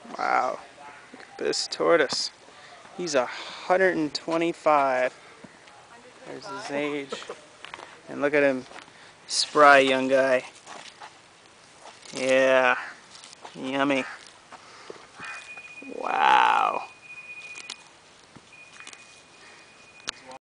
Wow, look at this tortoise. He's 125. There's his age. And look at him, spry young guy. Yeah, yummy. Wow.